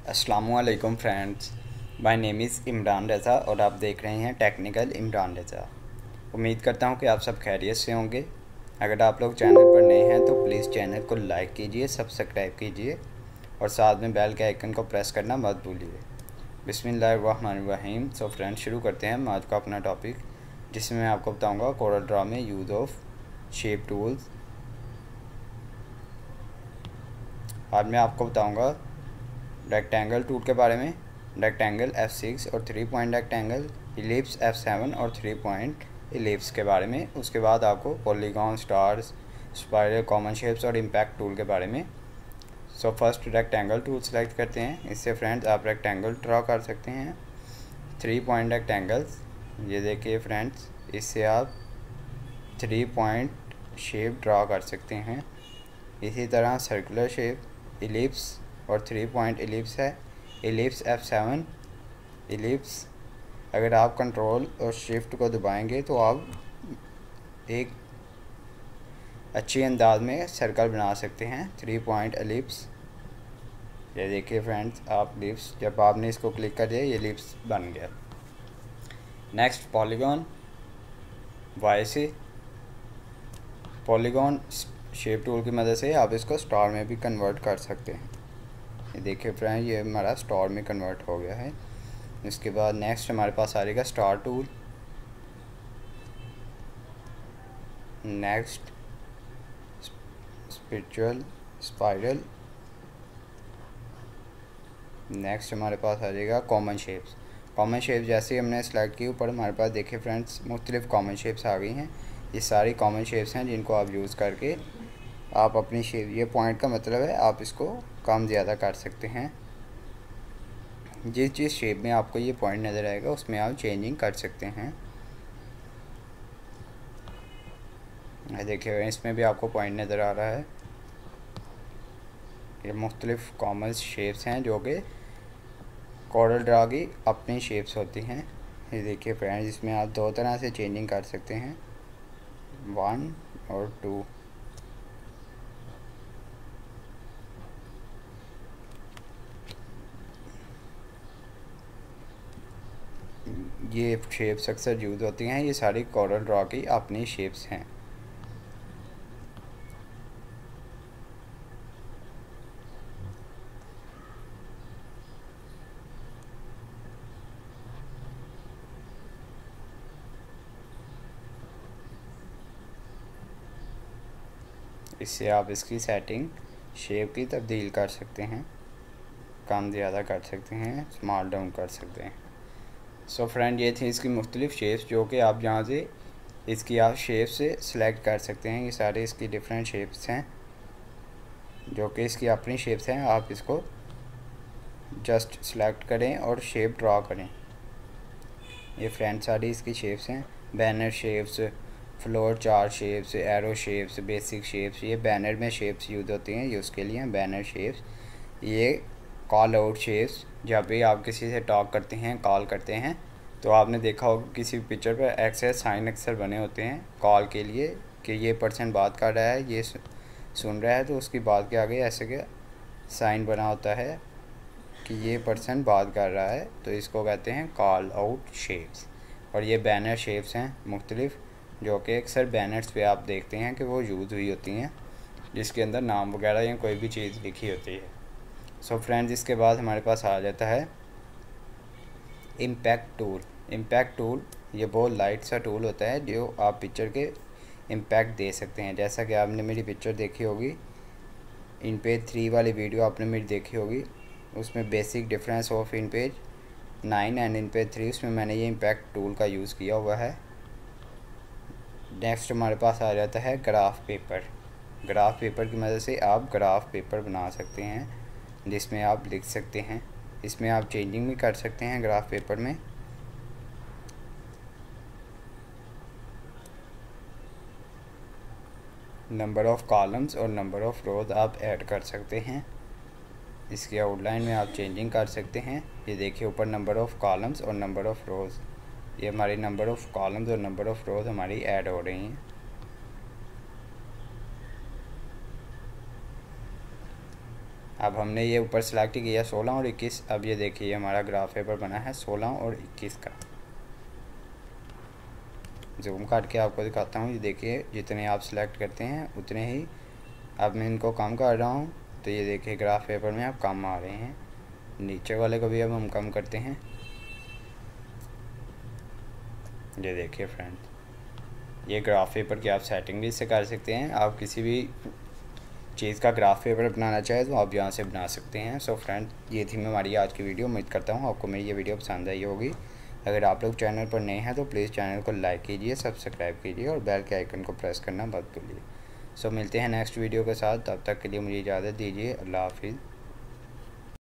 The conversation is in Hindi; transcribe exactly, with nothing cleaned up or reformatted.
अस्सलामुअलैकुम friends, my name is Imran Raza और आप देख रहे हैं टेक्निकल इमरान रज़ा। उम्मीद करता हूं कि आप सब खैरियत से होंगे। अगर आप लोग चैनल पर नए हैं तो प्लीज़ चैनल को लाइक कीजिए, सब्सक्राइब कीजिए और साथ में बेल के आइकन को प्रेस करना मत भूलिए। बिस्मिल्लाहिर्रहमानिर्रहीम। सो फ्रेंड्स, शुरू करते हैं हम आज का अपना टॉपिक, जिसमें मैं आपको बताऊँगा कोरल ड्रा में यूज़ ऑफ शेप टूल्स। आज मैं आपको बताऊँगा रेक्टेंगल टूल के बारे में, रेक्टेंगल एफ सिक्स और three point rectangle, ellipse F seven और थ्री पॉइंट इलिप्स के बारे में। उसके बाद आपको polygon, stars, spiral, common shapes और इम्पैक्ट टूल के बारे में। So first rectangle tool select करते हैं। इससे फ्रेंड्स आप रेक्टेंगल ड्रा कर सकते हैं। थ्री पॉइंट रेक्टेंगल्स, ये देखिए फ्रेंड्स, इससे आप थ्री पॉइंट शेप ड्रा कर सकते हैं। इसी तरह सर्कुलर शेप, इलिप्स और थ्री पॉइंट इलिप्स है, इलिप्स एफ सेवन इलिप्स। अगर आप कंट्रोल और शिफ्ट को दबाएंगे तो आप एक अच्छी अंदाज में सर्कल बना सकते हैं। थ्री पॉइंट इलिप्स, ये देखिए फ्रेंड्स, आप इलिप्स जब आपने इसको क्लिक कर दिया ये इलिप्स बन गया। नेक्स्ट पॉलीगॉन, वाई से पॉलीगॉन शेप टूल की मदद से आप इसको स्टार में भी कन्वर्ट कर सकते हैं। ये देखिए फ्रेंड, ये हमारा स्टार में कन्वर्ट हो गया है। इसके बाद नेक्स्ट हमारे पास आ जाएगा star tool. Next spiritual spiral. Next हमारे पास आ जाएगा कॉमन शेप्स। कॉमन शेप्स जैसे ही हमने सेलेक्ट की, ऊपर हमारे पास देखिए फ्रेंड्स मुख्तलिफ कॉमन शेप्स आ गई हैं। ये सारी कॉमन शेप्स हैं जिनको आप यूज़ करके आप अपनी शेप, ये पॉइंट का मतलब है आप इसको कम ज़्यादा कर सकते हैं। जिस जिस शेप में आपको ये पॉइंट नज़र आएगा उसमें आप चेंजिंग कर सकते हैं। देखिए इसमें भी आपको पॉइंट नज़र आ रहा है। ये मुख्तलिफ कॉमन शेप्स हैं जो कि कोरल ड्रा की अपनी शेप्स होती हैं। ये देखिए फ्रेंड्स, इसमें आप दो तरह से चेंजिंग कर सकते हैं, वन और टू। ये शेप्स अक्सर यूज़ होती हैं। ये सारी कोरल ड्रा की अपनी शेप्स हैं। इससे आप इसकी सेटिंग, शेप की तब्दील कर सकते हैं, कम ज़्यादा कर सकते हैं, स्मॉल डाउन कर सकते हैं। सो so फ्रेंड, ये थी इसकी मुख्तलिफ शेप्स जो कि आप यहाँ से इसकी आप शेप से सिलेक्ट कर सकते हैं। ये सारे इसकी डिफरेंट शेप्स हैं जो कि इसकी अपनी शेप्स हैं। आप इसको जस्ट सिलेक्ट करें और शेप ड्रा करें। ये फ्रेंड सारी इसकी शेप्स हैं। Banner shapes, flow chart shapes, arrow shapes, basic shapes. ये बैनर में शेप्स यूज़ होती हैं, ये उसके लिए हैं बैनर शेप्स। ये कॉल आउट शेप्स, जब भी आप किसी से टॉक करते हैं, कॉल करते हैं, तो आपने देखा होगा किसी पिक्चर पर एक्सेस साइन अक्सर बने होते हैं कॉल के लिए कि ये पर्सन बात कर रहा है, ये सुन रहा है, तो उसकी बात के आगे ऐसे के साइन बना होता है कि ये पर्सन बात कर रहा है, तो इसको कहते हैं कॉल आउट शेप्स। और ये बैनर शेप्स हैं मुख्तलिफ, जो कि अक्सर बैनर्स पे आप देखते हैं कि वो यूज़ हुई होती हैं, जिसके अंदर नाम वगैरह या कोई भी चीज़ लिखी होती है। सो so फ्रेंड्स, इसके बाद हमारे पास आ जाता है इम्पैक्ट टूल। इम्पैक्ट टूल ये बहुत लाइट सा टूल होता है जो आप पिक्चर के इम्पैक्ट दे सकते हैं। जैसा कि आपने मेरी पिक्चर देखी होगी, इन पेज थ्री वाली वीडियो आपने मेरी देखी होगी, उसमें basic difference of InPage nine and InPage three, उसमें मैंने ये इम्पैक्ट टूल का यूज़ किया हुआ है। नेक्स्ट हमारे पास आ जाता है ग्राफ पेपर। ग्राफ पेपर की मदद से आप ग्राफ पेपर बना सकते हैं जिसमें आप लिख सकते हैं। इसमें आप चेंजिंग भी कर सकते हैं ग्राफ पेपर में। नंबर ऑफ़ कॉलम्स और नंबर ऑफ़ रोज आप ऐड कर सकते हैं। इसकी आउटलाइन में आप चेंजिंग कर सकते हैं। ये देखिए ऊपर नंबर ऑफ़ कॉलम्स और नंबर ऑफ़ रोज़, ये हमारी नंबर ऑफ़ कॉलम्स और नंबर ऑफ़ रोज़ हमारी ऐड हो रही हैं। अब हमने ये ऊपर सेलेक्ट किया सोलह और इक्कीस। अब ये देखिए हमारा ग्राफ पेपर बना है सोलह और इक्कीस का। जूम काट के आपको दिखाता हूँ। ये देखिए जितने आप सेलेक्ट करते हैं उतने ही अब मैं इनको कम कर रहा हूँ। तो ये देखिए ग्राफ पेपर में अब कम आ रहे हैं। नीचे वाले को भी अब हम कम करते हैं। ये देखिए फ्रेंड, ये ग्राफ पेपर की आप सेटिंग भी इससे कर सकते हैं। आप किसी भी चीज़ का ग्राफ पेपर बनाना चाहे तो आप यहाँ से बना सकते हैं। सो फ्रेंड, ये थी हमारी आज की वीडियो। उम्मीद करता हूँ आपको मेरी ये वीडियो पसंद आई होगी। अगर आप लोग चैनल पर नए हैं तो प्लीज़ चैनल को लाइक कीजिए, सब्सक्राइब कीजिए और बेल के आइकन को प्रेस करना मत भूलिए। सो मिलते हैं नेक्स्ट वीडियो के साथ। तब तक के लिए मुझे इजाज़त दीजिए। अल्लाह हाफिज़।